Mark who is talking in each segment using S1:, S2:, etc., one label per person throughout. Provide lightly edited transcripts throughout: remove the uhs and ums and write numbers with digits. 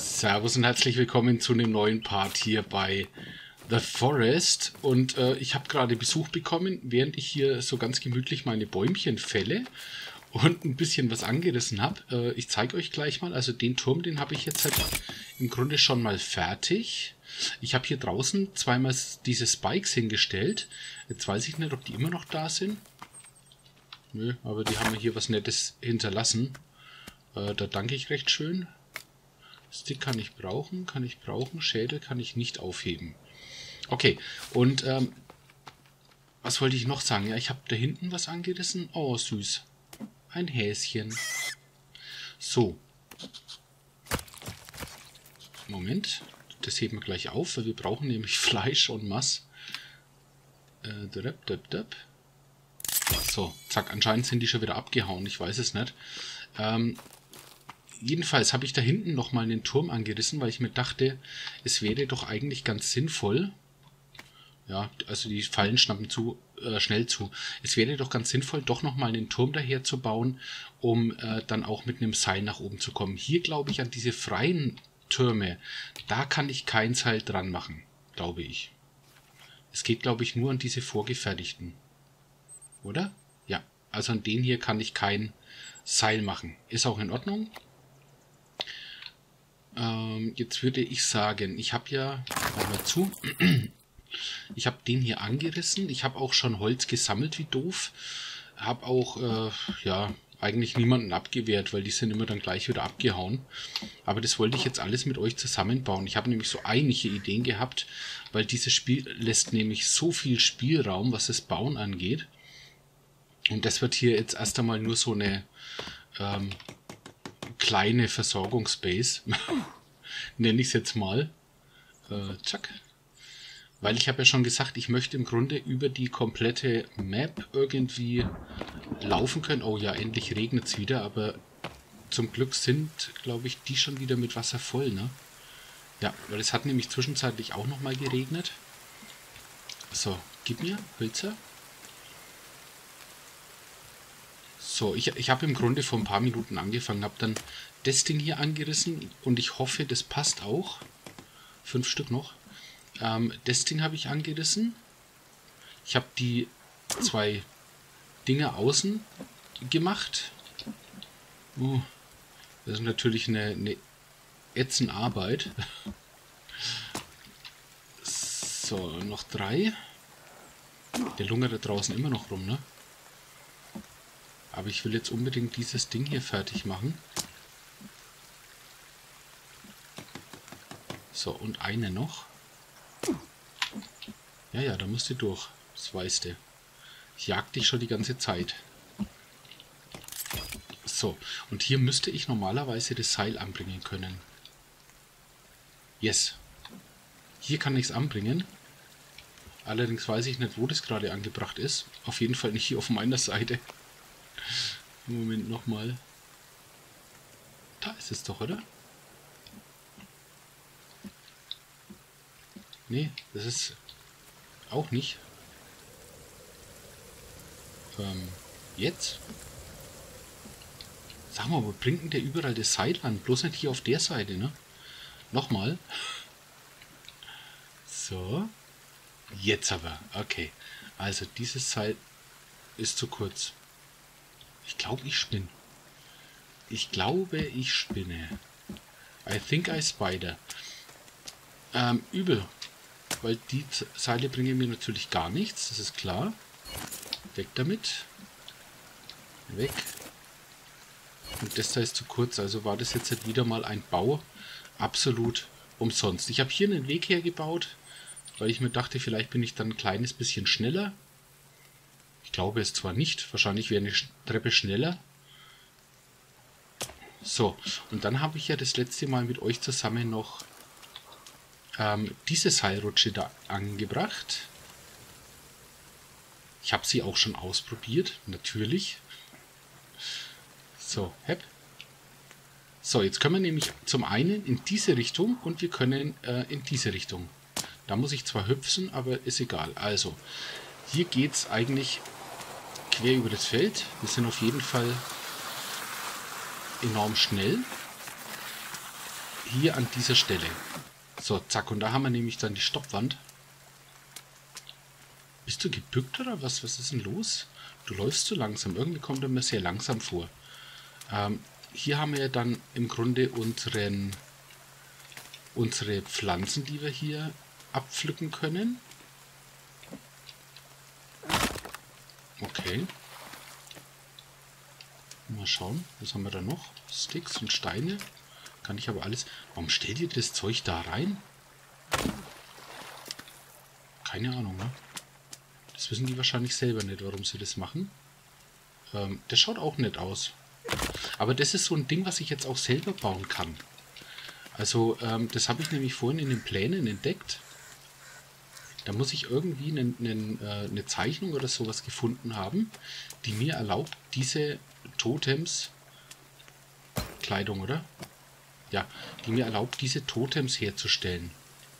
S1: Servus und herzlich willkommen zu einem neuen Part hier bei The Forest. Und ich habe gerade Besuch bekommen, während ich hier so ganz gemütlich meine Bäumchen fälle und ein bisschen was angerissen habe. Ich zeige euch gleich mal, also den Turm, den habe ich jetzt halt im Grunde schon mal fertig. Ich habe hier draußen zweimal diese Spikes hingestellt. Jetzt weiß ich nicht, ob die immer noch da sind. Nö, aber die haben mir hier was Nettes hinterlassen. Da danke ich recht schön. Stick kann ich brauchen, Schädel kann ich nicht aufheben. Okay, und was wollte ich noch sagen? Ja, ich habe da hinten was angerissen. Oh, süß. Ein Häschen. So. Moment, das heben wir gleich auf, weil wir brauchen nämlich Fleisch en masse. So, zack, anscheinend sind die schon wieder abgehauen, ich weiß es nicht. Jedenfalls habe ich da hinten nochmal einen Turm angerissen, weil ich mir dachte, es wäre doch eigentlich ganz sinnvoll, ja, also die Fallen schnappen schnell zu, es wäre doch ganz sinnvoll, doch nochmal einen Turm daher zu bauen, um dann auch mit einem Seil nach oben zu kommen. Hier glaube ich an diese freien Türme, da kann ich kein Seil dran machen, glaube ich. Es geht, glaube ich, nur an diese vorgefertigten. Oder? Ja, also an den hier kann ich kein Seil machen. Ist auch in Ordnung. Jetzt würde ich sagen, ich habe ja, mal zu, ich habe den hier angerissen. Ich habe auch schon Holz gesammelt, wie doof. Habe auch, ja, eigentlich niemanden abgewehrt, weil die sind immer dann gleich wieder abgehauen. Aber das wollte ich jetzt alles mit euch zusammenbauen. Ich habe nämlich so einige Ideen gehabt, weil dieses Spiel lässt nämlich so viel Spielraum, was das Bauen angeht. Und das wird hier jetzt erst einmal nur so eine kleine Versorgungsbase, nenne ich es jetzt mal. Zack. Weil ich habe ja schon gesagt, ich möchte im Grunde über die komplette Map irgendwie laufen können. Oh ja, endlich regnet es wieder, aber zum Glück sind, glaube ich, die schon wieder mit Wasser voll, ne? Ja, weil es hat nämlich zwischenzeitlich auch nochmal geregnet. So, gib mir Hölzer. So, ich habe im Grunde vor ein paar Minuten angefangen, habe dann das Ding hier angerissen und ich hoffe, das passt auch. 5 Stück noch. Das Ding habe ich angerissen. Ich habe die 2 Dinge außen gemacht. Das ist natürlich eine ätzende Arbeit. So, noch 3. Der lungert da draußen immer noch rum, ne? Aber ich will jetzt unbedingt dieses Ding hier fertig machen. So, und eine noch. Ja, da musst du durch. Das weißt du. Ich jag dich schon die ganze Zeit. So, und hier müsste ich normalerweise das Seil anbringen können. Yes. Hier kann ich es anbringen. Allerdings weiß ich nicht, wo das gerade angebracht ist. Auf jeden Fall nicht hier auf meiner Seite. Moment nochmal. Da ist es doch, oder? Nee, das ist auch nicht. Jetzt? Sag mal, wo bringt denn der überall das Seil an? Bloß nicht hier auf der Seite, ne? Nochmal. So. Jetzt aber. Okay. Also dieses Seil ist zu kurz. Ich glaube, ich spinne. Ich glaube, ich spinne. I think I spider. Übel. Weil die Seile bringen mir natürlich gar nichts. Das ist klar. Weg damit. Weg. Und das da ist zu kurz. Also war das jetzt halt wieder mal ein Bau. Absolut umsonst. Ich habe hier einen Weg hergebaut, weil ich mir dachte, vielleicht bin ich dann ein kleines bisschen schneller. Ich glaube es zwar nicht, wahrscheinlich wäre eine Treppe schneller. So, und dann habe ich ja das letzte Mal mit euch zusammen noch diese Seilrutsche da angebracht. Ich habe sie auch schon ausprobiert, natürlich. So, hepp. So, jetzt können wir nämlich zum einen in diese Richtung und wir können in diese Richtung. Da muss ich zwar hüpfen, aber ist egal. Also, hier geht es eigentlich quer über das Feld. Wir sind auf jeden Fall enorm schnell. hier an dieser Stelle. So, zack. Und da haben wir nämlich dann die Stoppwand. Bist du gebückt oder was? Was ist denn los? Du läufst zu langsam. Irgendwie kommt er mir sehr langsam vor. Hier haben wir dann im Grunde unsere Pflanzen, die wir hier abpflücken können. Okay. Mal schauen, was haben wir da noch? Sticks und Steine. Kann ich aber alles... Warum stellt ihr das Zeug da rein? Keine Ahnung, ne? Das wissen die wahrscheinlich selber nicht, warum sie das machen. Das schaut auch nett aus. Aber das ist so ein Ding, was ich jetzt auch selber bauen kann. Also, das habe ich nämlich vorhin in den Plänen entdeckt. Da muss ich irgendwie eine Zeichnung oder sowas gefunden haben, die mir erlaubt, diese Totems... Kleidung, oder? Ja, die mir erlaubt, diese Totems herzustellen.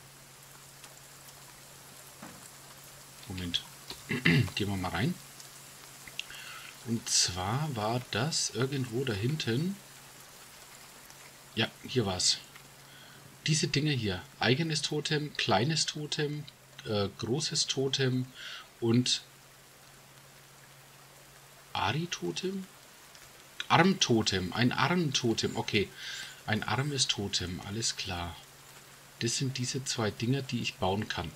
S1: Moment. Gehen wir mal rein. Und zwar war das irgendwo da hinten. Ja, hier war es. Diese Dinge hier. Eigenes Totem, kleines Totem, großes Totem und Ari-Totem? Armtotem. Ein Armtotem. Okay. Ein armes Totem. Alles klar. Das sind diese zwei Dinger, die ich bauen kann.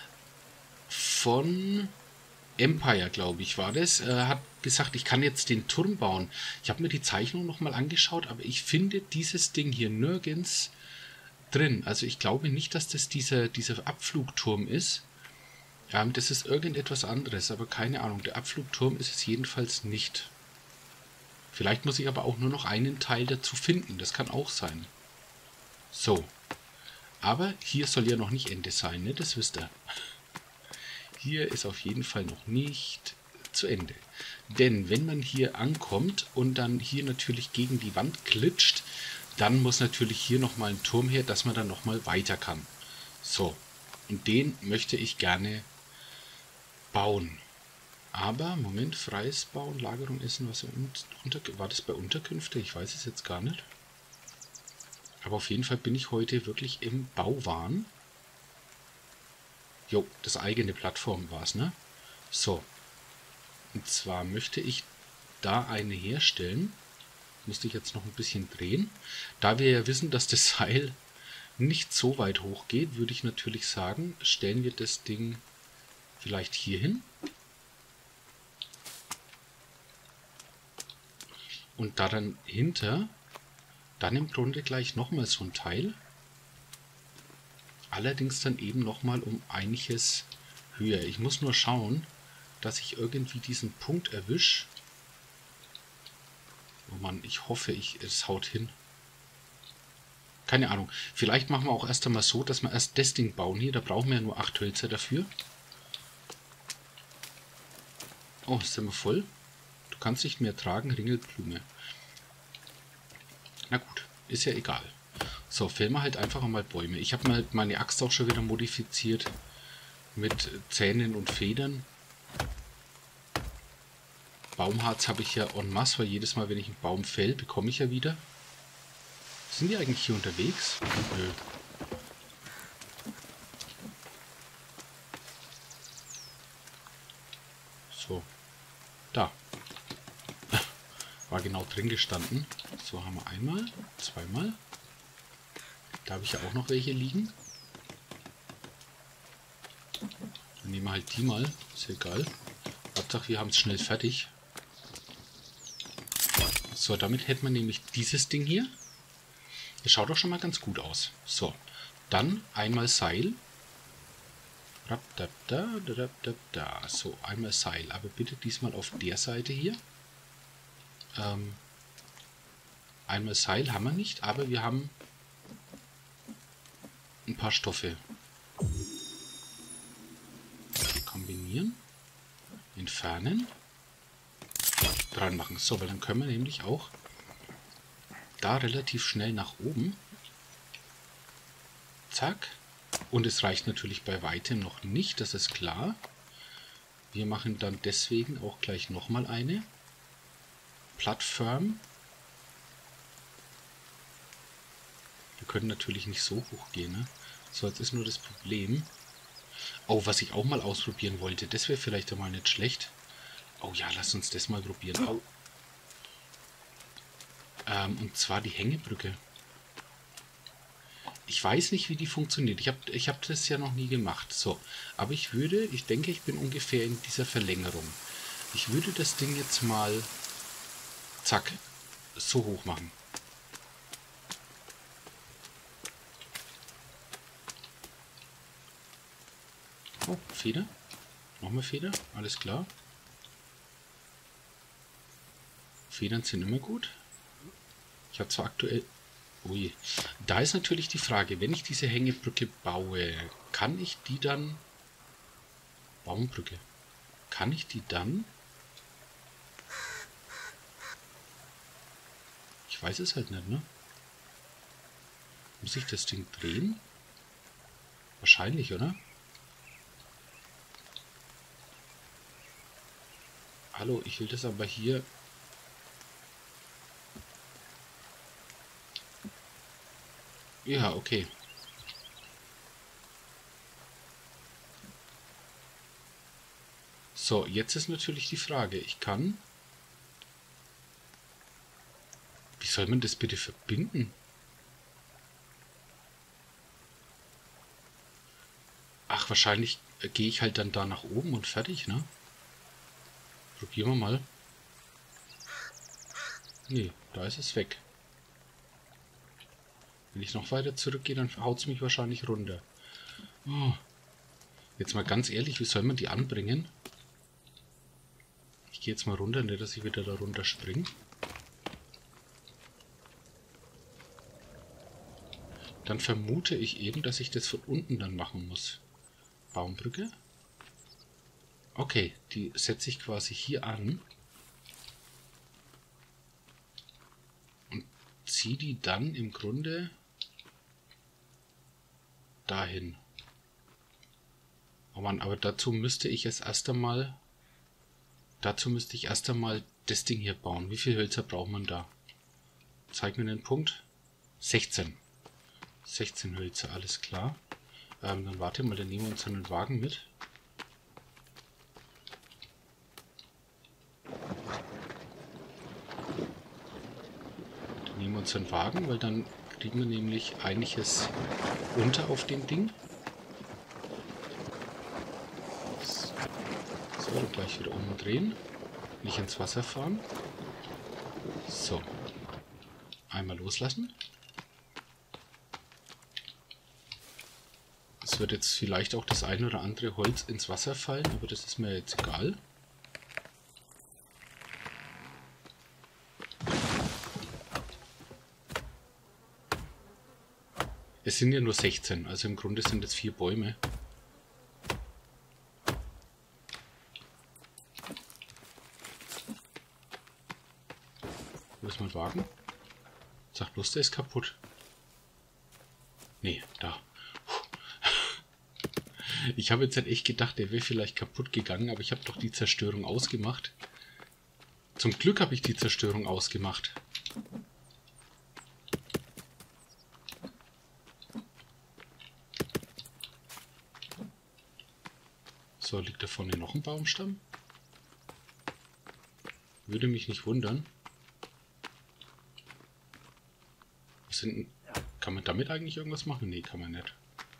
S1: Von Empire, glaube ich, war das. Hat gesagt, ich kann jetzt den Turm bauen. Ich habe mir die Zeichnung nochmal angeschaut, aber ich finde dieses Ding hier nirgends drin. Also ich glaube nicht, dass das dieser Abflugturm ist. Das ist irgendetwas anderes, aber keine Ahnung. Der Abflugturm ist es jedenfalls nicht. Vielleicht muss ich aber auch nur noch einen Teil dazu finden. Das kann auch sein. So. Aber hier soll ja noch nicht Ende sein, ne? Das wisst ihr. Hier ist auf jeden Fall noch nicht zu Ende. Denn wenn man hier ankommt und dann hier natürlich gegen die Wand klitscht, dann muss natürlich hier nochmal ein Turm her, dass man dann nochmal weiter kann. So. Und den möchte ich gerne bauen. Aber, Moment, freies Bauen, Lagerung, Essen, was war das bei Unterkünfte? Ich weiß es jetzt gar nicht. Aber auf jeden Fall bin ich heute wirklich im Bauwahn. Jo, das eigene Plattform war es, ne? So. Und zwar möchte ich da eine herstellen. Musste ich jetzt noch ein bisschen drehen. Da wir ja wissen, dass das Seil nicht so weit hoch geht, würde ich natürlich sagen, stellen wir das Ding vielleicht hier hin. Und da dann hinter, dann im Grunde gleich nochmal so ein Teil. Allerdings dann eben nochmal um einiges höher. Ich muss nur schauen, dass ich irgendwie diesen Punkt erwische. Oh Mann, ich hoffe, es haut hin. Keine Ahnung. Vielleicht machen wir auch erst einmal so, dass wir erst das Ding bauen hier. Da brauchen wir ja nur 8 Hölzer dafür. Oh, sind wir voll? Du kannst nicht mehr tragen, Ringelblume. Na gut, ist ja egal. So, fällen wir halt einfach mal Bäume. Ich habe mal meine Axt auch schon wieder modifiziert. Mit Zähnen und Federn. Baumharz habe ich ja en masse, weil jedes Mal, wenn ich einen Baum fäll, bekomme ich ja wieder. Sind die eigentlich hier unterwegs? Nö. So. Da. War genau drin gestanden. So, haben wir einmal, zweimal. Da habe ich ja auch noch welche liegen. Dann nehmen wir halt die mal. Ist egal. Hauptsache, wir haben es schnell fertig. So, damit hätten wir nämlich dieses Ding hier. Das schaut doch schon mal ganz gut aus. So, dann einmal Seil. So, einmal Seil. Aber bitte diesmal auf der Seite hier. Einmal Seil haben wir nicht, aber wir haben ein paar Stoffe. Kombinieren. Entfernen. Dran machen. So, weil dann können wir nämlich auch da relativ schnell nach oben. Zack. Und es reicht natürlich bei weitem noch nicht, das ist klar. Wir machen dann deswegen auch gleich nochmal eine Plattform. Wir können natürlich nicht so hoch gehen, ne? So, jetzt ist nur das Problem. Oh, was ich auch mal ausprobieren wollte, das wäre vielleicht einmal nicht schlecht. Oh ja, lass uns das mal probieren. Au. Und zwar die Hängebrücke. Ich weiß nicht, wie die funktioniert. Ich hab das ja noch nie gemacht. So, aber ich denke, ich bin ungefähr in dieser Verlängerung. Ich würde das Ding jetzt mal, zack, so hoch machen. Oh, Feder. Nochmal Feder. Alles klar. Federn sind immer gut. Ich habe zwar aktuell... Ui. Da ist natürlich die Frage, wenn ich diese Hängebrücke baue, kann ich die dann... Baumbrücke. Kann ich die dann... Ich weiß es halt nicht, ne? Muss ich das Ding drehen? Wahrscheinlich, oder? Hallo, ich will das aber hier... Ja, okay. So, jetzt ist natürlich die Frage, ich kann... Wie soll man das bitte verbinden? Ach, wahrscheinlich gehe ich halt dann da nach oben und fertig, ne? Probieren wir mal. Nee, da ist es weg. Wenn ich noch weiter zurückgehe, dann haut es mich wahrscheinlich runter. Oh. Jetzt mal ganz ehrlich, wie soll man die anbringen? Ich gehe jetzt mal runter, nicht, dass ich wieder da runter springe. Dann vermute ich eben, dass ich das von unten dann machen muss. Baumbrücke. Okay, die setze ich quasi hier an. Und ziehe die dann im Grunde dahin. Oh Mann, aber dazu müsste ich es erst einmal... Dazu müsste ich erst einmal das Ding hier bauen. Wie viele Hölzer braucht man da? Zeig mir den Punkt. 16. 16 Hölzer, alles klar. Dann warte mal, dann nehmen wir uns einen Wagen mit. Dann nehmen wir uns einen Wagen, weil dann kriegen wir nämlich einiges unter auf dem Ding. So, dann gleich wieder umdrehen. Nicht ins Wasser fahren. So. Einmal loslassen. Es wird jetzt vielleicht auch das ein oder andere Holz ins Wasser fallen, aber das ist mir jetzt egal. Es sind ja nur 16, also im Grunde sind es 4 Bäume. Wo ist mein Wagen? Sag bloß, der ist kaputt. Nee, da. Ich habe jetzt halt echt gedacht, der wäre vielleicht kaputt gegangen, aber ich habe doch die Zerstörung ausgemacht. Zum Glück habe ich die Zerstörung ausgemacht. So, liegt da vorne noch ein Baumstamm? Würde mich nicht wundern. Kann man damit eigentlich irgendwas machen? Nee, kann man nicht.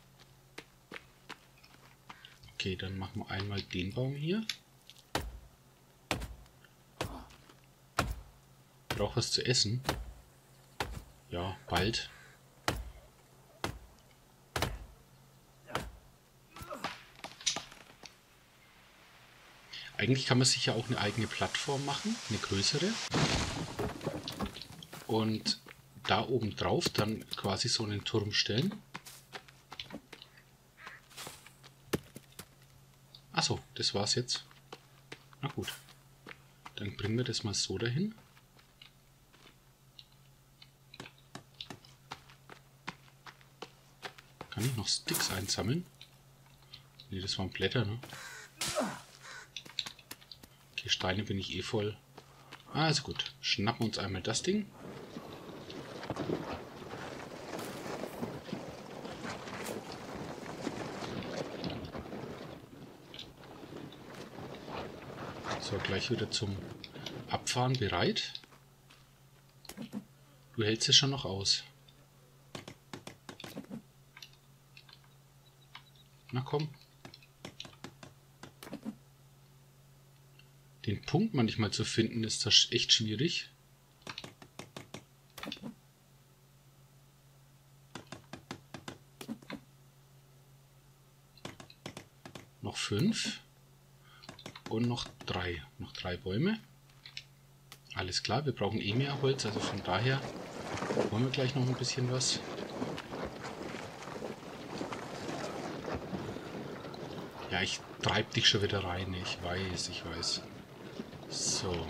S1: Okay, dann machen wir einmal den Baum hier. Braucht was zu essen? Ja, bald. Eigentlich kann man sich ja auch eine eigene Plattform machen, eine größere. Und da oben drauf dann quasi so einen Turm stellen. Achso, das war's jetzt. Na gut. Dann bringen wir das mal so dahin. Kann ich noch Sticks einsammeln? Ne, das waren Blätter, ne? Okay, Steine bin ich eh voll. Also gut, schnappen wir uns einmal das Ding. So, gleich wieder zum Abfahren bereit. Du hältst es schon noch aus. Na komm. Den Punkt manchmal zu finden, ist das echt schwierig. Noch 5. Und noch 3. Noch 3 Bäume. Alles klar, wir brauchen eh mehr Holz, also von daher wollen wir gleich noch ein bisschen was. Ja, ich treib dich schon wieder rein. Ich weiß. So.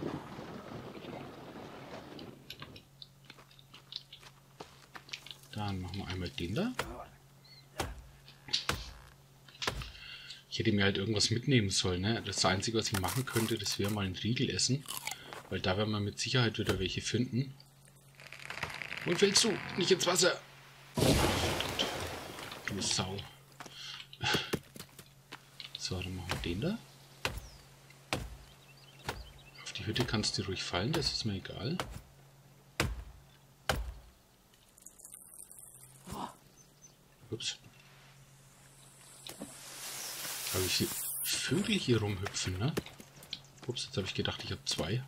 S1: Dann machen wir einmal den da. Ich hätte mir halt irgendwas mitnehmen sollen, ne? Das Einzige, was ich machen könnte, das wäre mal ein Riegel essen. Weil da werden wir mit Sicherheit wieder welche finden. Und fällst du nicht ins Wasser? Du Sau. So, dann machen wir den da. Auf die Hütte kannst du ruhig fallen, das ist mir egal. Ups. Habe ich Vögel hier rumhüpfen, ne? Ups, jetzt habe ich gedacht, ich habe 2.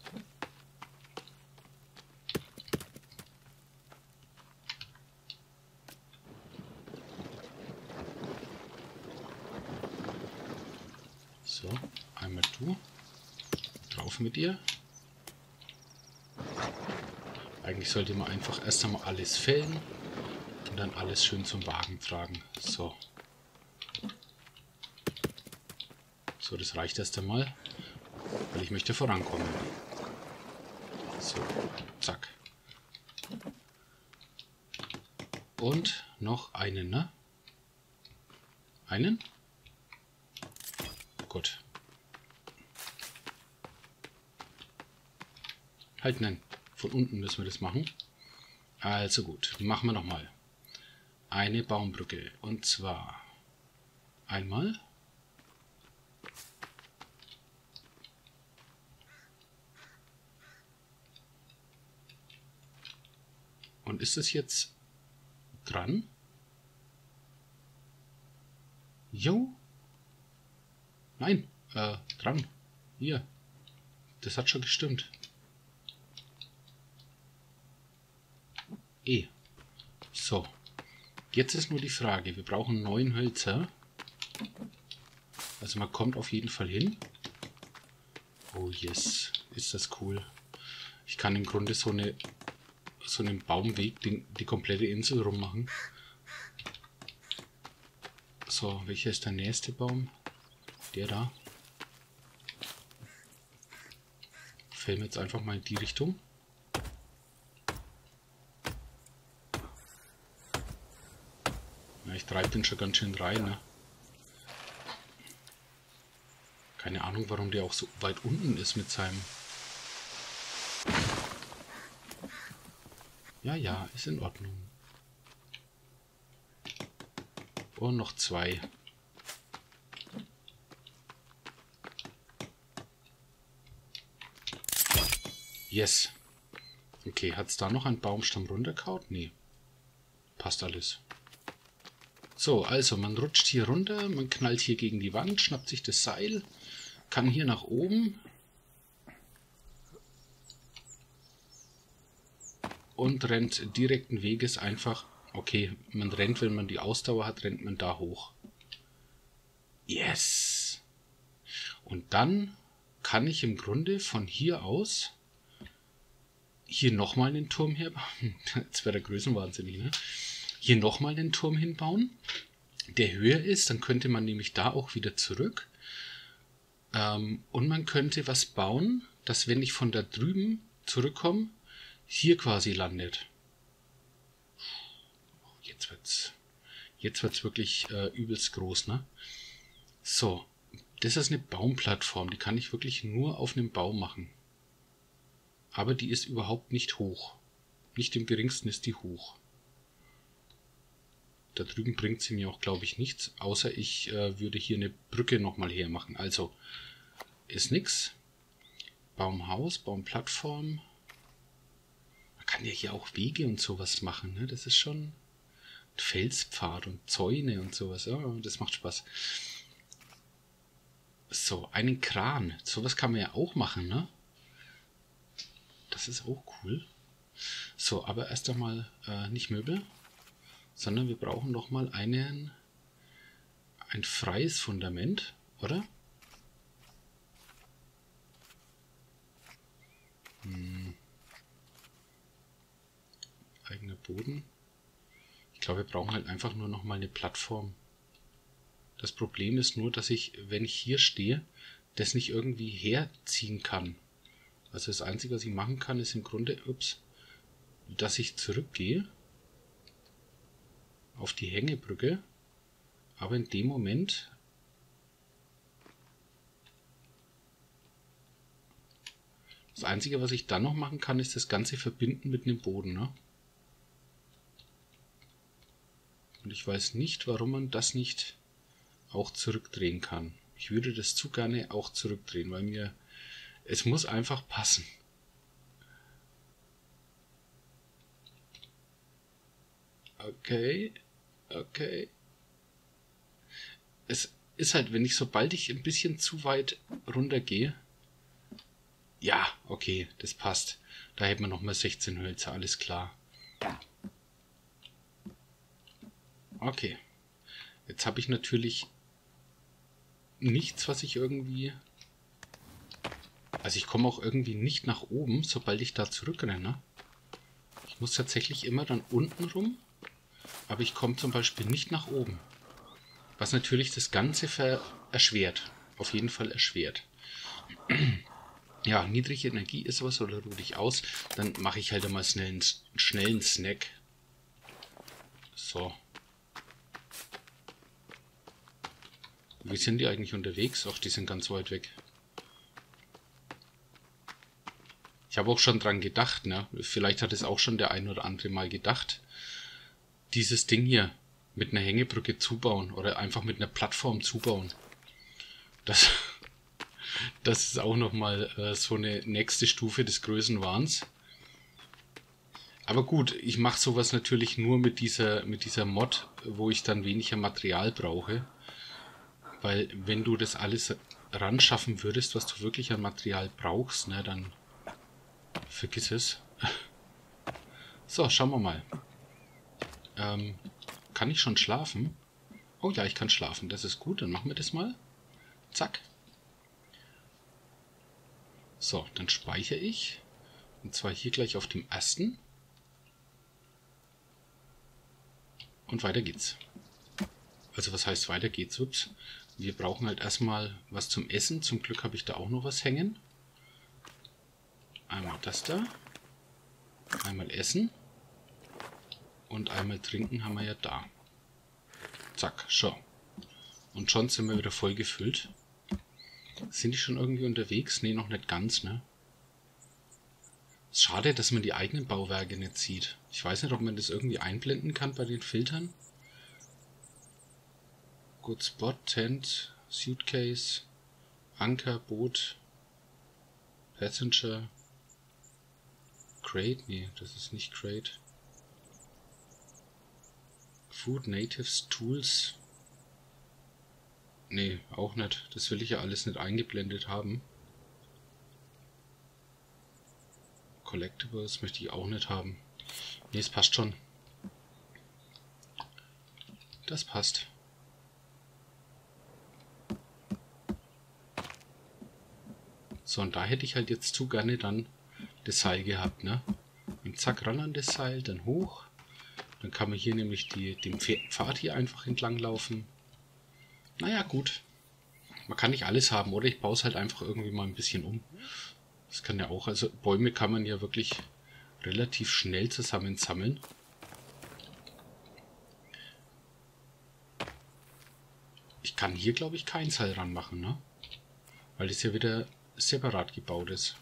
S1: So, einmal du. Drauf mit dir. Eigentlich sollte man einfach erst einmal alles fällen und dann alles schön zum Wagen tragen. So. So, das reicht erst einmal, weil ich möchte vorankommen. So, zack. Und noch einen, ne? Einen? Gut. Halt, nein. Von unten müssen wir das machen. Also gut, machen wir nochmal. Eine Baumbrücke. Und zwar einmal. Und ist es jetzt dran? Jo. Nein, dran. Hier. Das hat schon gestimmt. So. Jetzt ist nur die Frage, wir brauchen 9 Hölzer. Also man kommt auf jeden Fall hin. Oh yes, ist das cool. Ich kann im Grunde so einen Baumweg die komplette Insel rummachen. So, welcher ist der nächste Baum? Der da. Fällen wir jetzt einfach mal in die Richtung. Ja, ich treibe den schon ganz schön rein, ne? Keine Ahnung, warum der auch so weit unten ist mit seinem... Ja, ist in Ordnung. Und noch 2. Yes. Okay, hat es da noch einen Baumstamm runtergehauen? Nee. Passt alles. So, also man rutscht hier runter, man knallt hier gegen die Wand, schnappt sich das Seil, kann hier nach oben und rennt direkten Weges einfach. Okay, man rennt, wenn man die Ausdauer hat, rennt man da hoch. Yes! Und dann kann ich im Grunde von hier aus hier nochmal einen Turm herbauen. Jetzt wäre der Größenwahnsinnig, ne? Hier nochmal einen Turm hinbauen, der höher ist. Dann könnte man nämlich da auch wieder zurück. Und man könnte was bauen, dass wenn ich von da drüben zurückkomme, hier quasi landet. Jetzt wird's wirklich übelst groß, ne? So, das ist eine Baumplattform, die kann ich wirklich nur auf einem Baum machen. Aber die ist überhaupt nicht hoch. Nicht im geringsten ist die hoch. Da drüben bringt sie mir auch, glaube ich, nichts, außer ich würde hier eine Brücke nochmal hermachen. Also, ist nix. Baumhaus, Baumplattform. Man kann ja hier auch Wege und sowas machen, ne? Das ist schon Felspfad und Zäune und sowas. Ja, das macht Spaß. So, einen Kran. Sowas kann man ja auch machen, ne? Das ist auch cool. So, aber erst einmal nicht Möbel, sondern wir brauchen noch mal ein freies Fundament, oder? Eigener Boden. Ich glaube, wir brauchen halt einfach nur noch mal eine Plattform. Das Problem ist nur, dass ich, wenn ich hier stehe, das nicht irgendwie herziehen kann. Also das Einzige, was ich machen kann, ist im Grunde, dass ich zurückgehe auf die Hängebrücke, aber in dem Moment das Einzige, was ich dann noch machen kann, ist das Ganze verbinden mit einem Boden, ne? Und ich weiß nicht, warum man das nicht auch zurückdrehen kann. Ich würde das zu gerne auch zurückdrehen, weil es muss einfach passen. Okay. Es ist halt, sobald ich ein bisschen zu weit runter gehe. Ja, okay, das passt. Da hätten wir nochmal 16 Hölzer, alles klar. Okay. Jetzt habe ich natürlich nichts, was ich irgendwie... Also ich komme auch irgendwie nicht nach oben, sobald ich da zurückrenne. Ich muss tatsächlich immer dann unten rum, aber ich komme zum Beispiel nicht nach oben. Was natürlich das Ganze erschwert. Auf jeden Fall erschwert. Ja, niedrige Energie ist was, oder ruhe ich aus. Dann mache ich halt einmal einen schnellen Snack. So. Wie sind die eigentlich unterwegs? Ach, die sind ganz weit weg. Ich habe auch schon dran gedacht, ne? Vielleicht hat es auch schon der ein oder andere mal gedacht, dieses Ding hier mit einer Hängebrücke zubauen oder einfach mit einer Plattform zubauen. Das ist auch nochmal so eine nächste Stufe des Größenwahns. Aber gut, ich mache sowas natürlich nur mit dieser Mod, wo ich dann weniger Material brauche. Weil wenn du das alles ran schaffen würdest, was du wirklich an Material brauchst, ne, dann vergiss es. So, schauen wir mal. Kann ich schon schlafen? Oh ja, ich kann schlafen. Das ist gut. Dann machen wir das mal. Zack. So, dann speichere ich. Und zwar hier gleich auf dem ersten. Und weiter geht's. Also was heißt weiter geht's? Ups. Wir brauchen halt erstmal was zum Essen. Zum Glück habe ich da auch noch was hängen. Einmal das da. Einmal Essen. Und einmal Trinken haben wir ja da. Zack, schon. Und schon sind wir wieder voll gefüllt. Sind die schon irgendwie unterwegs? Ne, noch nicht ganz, ne? Schade, dass man die eigenen Bauwerke nicht sieht. Ich weiß nicht, ob man das irgendwie einblenden kann bei den Filtern. Good Spot, Tent, Suitcase, Anker, Boot, Passenger, Crate, nee, das ist nicht Crate. Food, Natives, Tools. Nee, auch nicht. Das will ich ja alles nicht eingeblendet haben. Collectibles möchte ich auch nicht haben. Nee, es passt schon. Das passt. So, und da hätte ich halt jetzt zu gerne dann das Seil gehabt, ne? Und zack, ran an das Seil, dann hoch. Dann kann man hier nämlich den Pfad hier einfach entlang laufen. Naja, gut. Man kann nicht alles haben, oder? Ich baue es halt einfach irgendwie mal ein bisschen um. Das kann ja auch, also Bäume kann man ja wirklich relativ schnell zusammensammeln. Ich kann hier, glaube ich, kein Seil ranmachen, ne? Weil das ja wieder separat gebaut ist.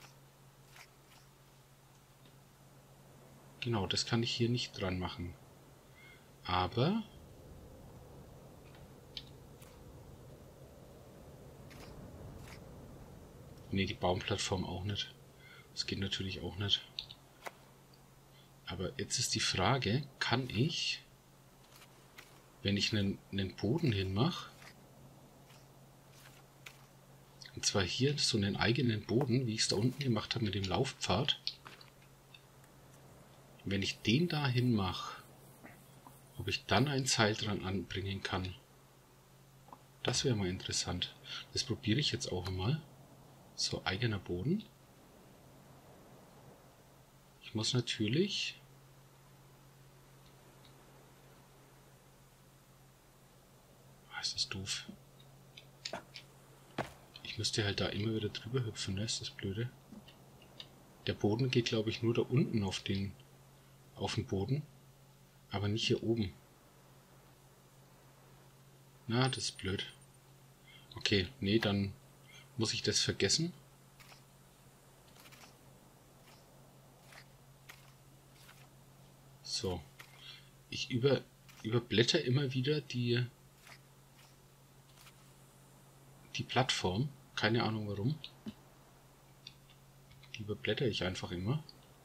S1: Genau, das kann ich hier nicht dran machen. Aber Ne, die Baumplattform auch nicht. Das geht natürlich auch nicht. Aber jetzt ist die Frage, kann ich, wenn ich einen Boden hinmache, und zwar hier so einen eigenen Boden, wie ich es da unten gemacht habe mit dem Laufpfad, wenn ich den da hinmache, ob ich dann ein Seil dran anbringen kann. Das wäre mal interessant. Das probiere ich jetzt auch mal. So, eigener Boden. Ich muss natürlich... ist das doof. Ich müsste halt da immer wieder drüber hüpfen, ne? Ist das blöde. Der Boden geht, glaube ich, nur da unten auf den Boden. Aber nicht hier oben. Na, das ist blöd. Okay, nee, dann muss ich das vergessen. So. Ich überblätter immer wieder die Plattform. Keine Ahnung warum. Die überblätter ich einfach immer.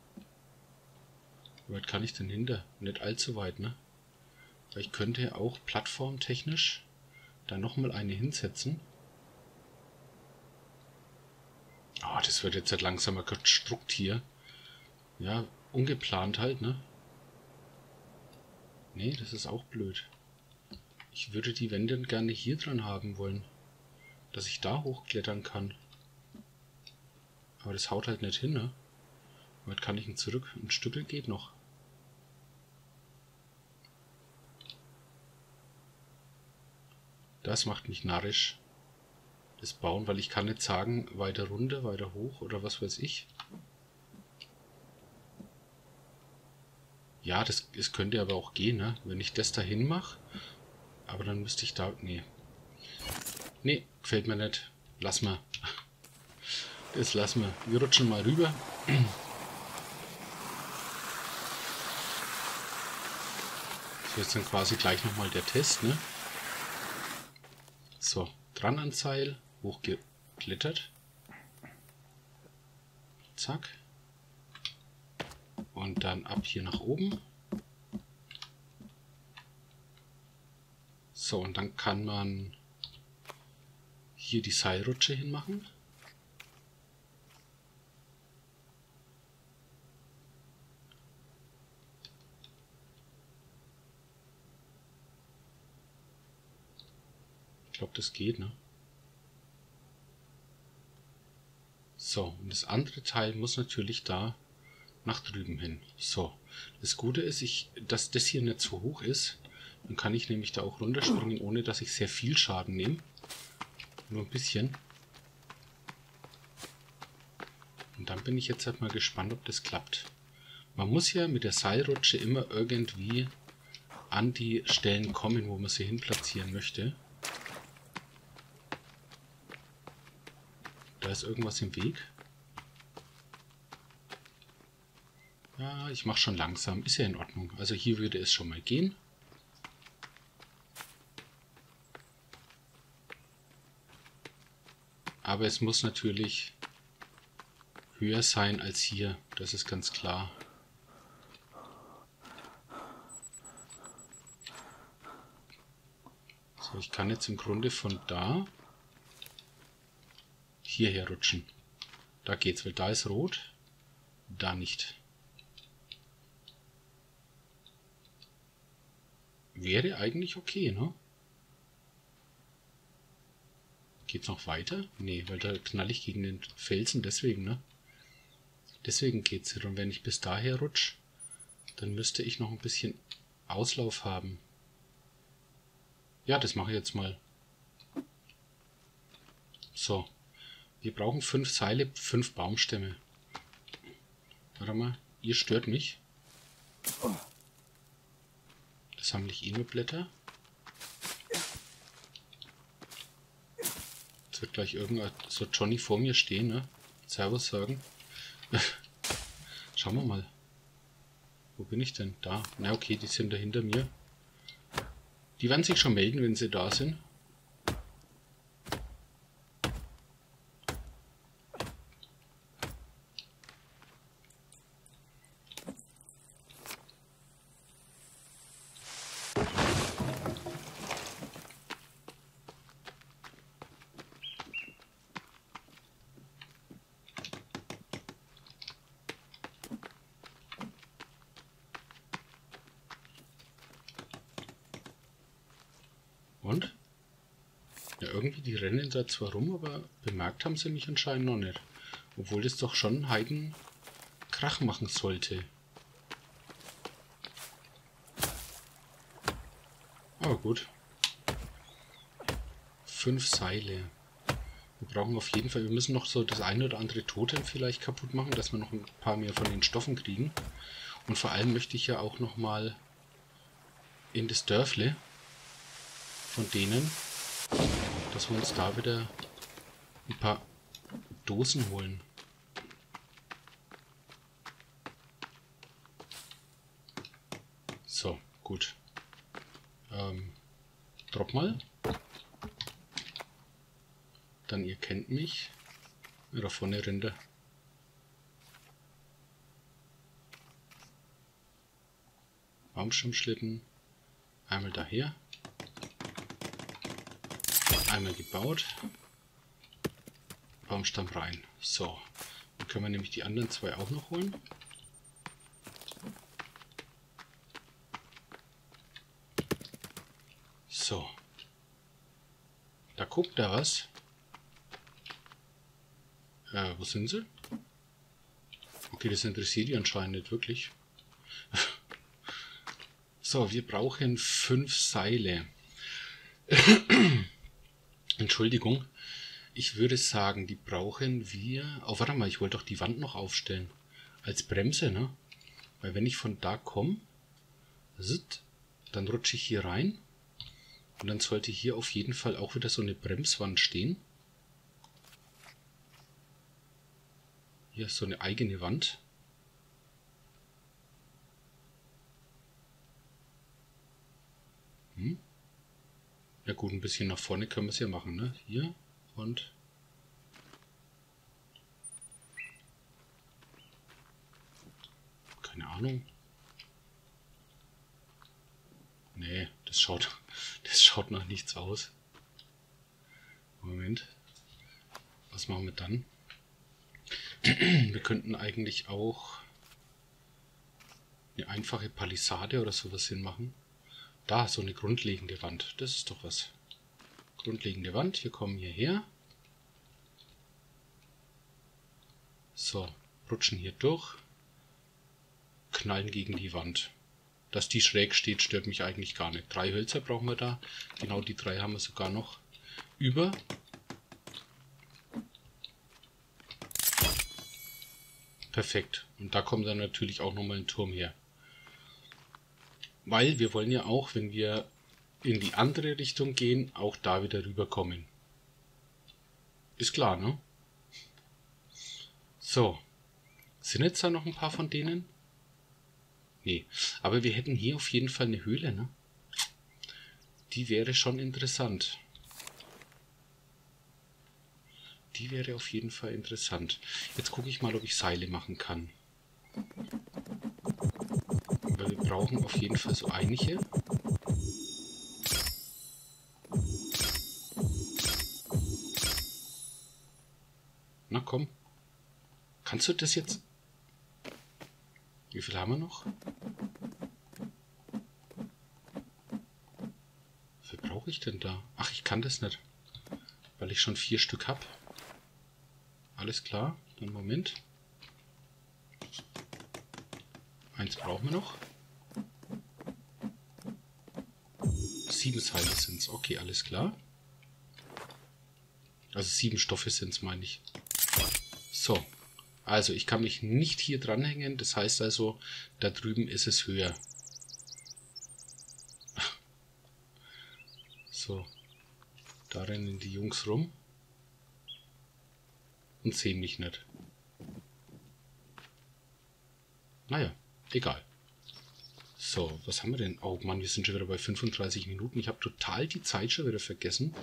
S1: Wie weit kann ich denn hinter? Nicht allzu weit, ne? Weil ich könnte auch plattformtechnisch da nochmal eine hinsetzen. Oh, das wird jetzt halt langsam ein Konstrukt hier. Ja, ungeplant halt, ne? Nee, das ist auch blöd. Ich würde die Wände gerne hier dran haben wollen. Dass ich da hochklettern kann. Aber das haut halt nicht hin, ne? Weit kann ich ihn zurück? Ein Stückel geht noch. Das macht mich narrisch. Das Bauen, weil ich kann nicht sagen, weiter runter, weiter hoch oder was weiß ich. Ja, das könnte aber auch gehen, ne? Wenn ich das dahin mache. Aber dann müsste ich da... Nee. Nee, gefällt mir nicht. Lass mal. Das lassen wir. Wir rutschen mal rüber. So, jetzt dann quasi gleich nochmal der Test, ne? So, dran ans Seil, hochgeklettert. Zack. Und dann ab hier nach oben. So, und dann kann man hier die Seilrutsche hinmachen. Ich glaube, das geht, ne? So, und das andere Teil muss natürlich da nach drüben hin. So, das Gute ist, dass das hier nicht so hoch ist. Dann kann ich nämlich da auch runterspringen, ohne dass ich sehr viel Schaden nehme. Nur ein bisschen. Und dann bin ich jetzt halt mal gespannt, ob das klappt. Man muss ja mit der Seilrutsche immer irgendwie an die Stellen kommen, wo man sie hin platzieren möchte. Da ist irgendwas im Weg. Ja, ich mache schon langsam. Ist ja in Ordnung. Also hier würde es schon mal gehen. Aber es muss natürlich höher sein als hier. Das ist ganz klar. So, ich kann jetzt im Grunde von da hierher rutschen. Da geht's, weil da ist rot, da nicht. Wäre eigentlich okay, ne? Geht's noch weiter? Nee, weil da knall ich gegen den Felsen, deswegen, ne? Deswegen geht's nicht. Und wenn ich bis daher rutsche, dann müsste ich noch ein bisschen Auslauf haben. Ja, das mache ich jetzt mal. So. Wir brauchen 5 Seile, 5 Baumstämme. Warte mal, ihr stört mich. Das sammle ich nur Blätter. Jetzt wird gleich irgendein so Johnny vor mir stehen, ne? Servus sagen. Schauen wir mal. Wo bin ich denn? Da. Na okay, die sind da hinter mir. Die werden sich schon melden, wenn sie da sind. Und? Ja, irgendwie, die rennen da zwar rum, aber bemerkt haben sie mich anscheinend noch nicht. Obwohl das doch schon einen Heidenkrach machen sollte. Aber gut. 5 Seile. Wir brauchen auf jeden Fall, wir müssen noch so das eine oder andere Totem vielleicht kaputt machen, dass wir noch ein paar mehr von den Stoffen kriegen. Und vor allem möchte ich ja auch noch mal in das Dörfle von denen, dass wir uns da wieder ein paar Dosen holen. So, gut. Drop mal. Dann, ihr kennt mich. Da vorne rennt er. Baumstammschlitten. Einmal daher. Einmal gebaut. Baumstamm rein. So. Dann können wir nämlich die anderen 2 auch noch holen. So. Da guckt er was. Wo sind sie? Okay, das interessiert die anscheinend nicht wirklich. So, wir brauchen 5 Seile. Entschuldigung. Ich würde sagen, die brauchen wir... Oh, warte mal, ich wollte doch die Wand noch aufstellen. Als Bremse, ne? Weil wenn ich von da komme, dann rutsche ich hier rein. Und dann sollte hier auf jeden Fall auch wieder so eine Bremswand stehen. Hier ist so eine eigene Wand. Ja gut, ein bisschen nach vorne können wir es ja machen, ne? Hier und... Keine Ahnung. Nee, das schaut nach nichts aus. Moment. Was machen wir dann? Wir könnten eigentlich auch eine einfache Palisade oder sowas hinmachen. Da, so eine grundlegende Wand. Das ist doch was. Grundlegende Wand. Wir kommen hierher. So, rutschen hier durch. Knallen gegen die Wand. Dass die schräg steht, stört mich eigentlich gar nicht. 3 Hölzer brauchen wir da. Genau die 3 haben wir sogar noch über. Perfekt. Und da kommt dann natürlich auch nochmal ein Turm her. Weil wir wollen ja auch, wenn wir in die andere Richtung gehen, auch da wieder rüberkommen. Ist klar, ne? So. Sind jetzt da noch ein paar von denen? Nee. Aber wir hätten hier auf jeden Fall eine Höhle, ne? Die wäre schon interessant. Die wäre auf jeden Fall interessant. Jetzt gucke ich mal, ob ich Seile machen kann. Weil wir brauchen auf jeden Fall so einige. Na komm. Kannst du das jetzt... Wie viel haben wir noch? Wie viel brauche ich denn da? Ach, ich kann das nicht. Weil ich schon 4 Stück habe. Alles klar. Dann Moment. 1 brauchen wir noch. 7 Seile sind es. Okay, alles klar. Also 7 Stoffe sind es, meine ich. So. Also, ich kann mich nicht hier dranhängen. Das heißt also, da drüben ist es höher. So. Da rennen die Jungs rum. Und sehen mich nicht. Naja, egal. So, was haben wir denn? Oh Mann, wir sind schon wieder bei 35 Minuten. Ich habe total die Zeit schon wieder vergessen.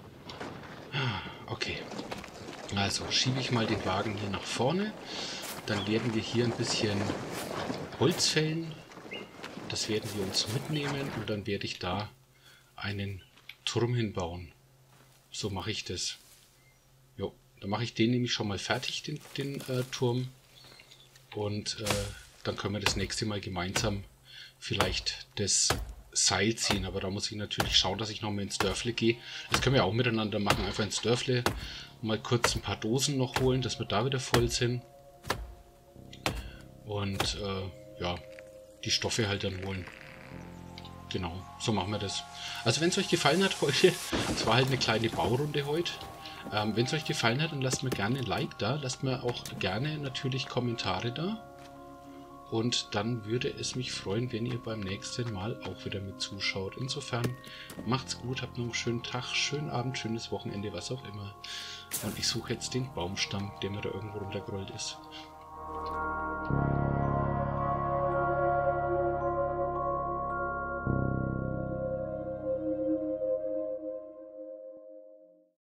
S1: Okay. Also, schiebe ich mal den Wagen hier nach vorne. Dann werden wir hier ein bisschen Holz fällen. Das werden wir uns mitnehmen. Und dann werde ich da einen Turm hinbauen. So mache ich das. Jo, dann mache ich den nämlich schon mal fertig, den Turm. Und dann können wir das nächste Mal gemeinsam vielleicht das Seil ziehen. Aber da muss ich natürlich schauen, dass ich nochmal ins Dörfle gehe. Das können wir auch miteinander machen. Einfach ins Dörfle mal kurz ein paar Dosen noch holen, dass wir da wieder voll sind. Und ja, die Stoffe halt dann holen. Genau, so machen wir das. Also wenn es euch gefallen hat heute, es war halt eine kleine Baurunde heute. Wenn es euch gefallen hat, dann lasst mir gerne ein Like da. Lasst mir auch gerne natürlich Kommentare da. Und dann würde es mich freuen, wenn ihr beim nächsten Mal auch wieder mit zuschaut. Insofern macht's gut, habt noch einen schönen Tag, schönen Abend, schönes Wochenende, was auch immer. Und ich suche jetzt den Baumstamm, der mir da irgendwo runtergerollt ist.